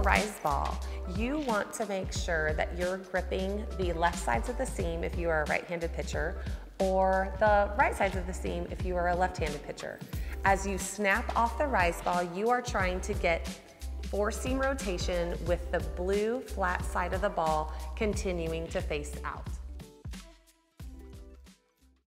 rise ball, you want to make sure that you're gripping the left sides of the seam if you are a right-handed pitcher, or the right sides of the seam if you are a left-handed pitcher. As you snap off the rise ball, you are trying to get 4-seam rotation with the blue flat side of the ball continuing to face out.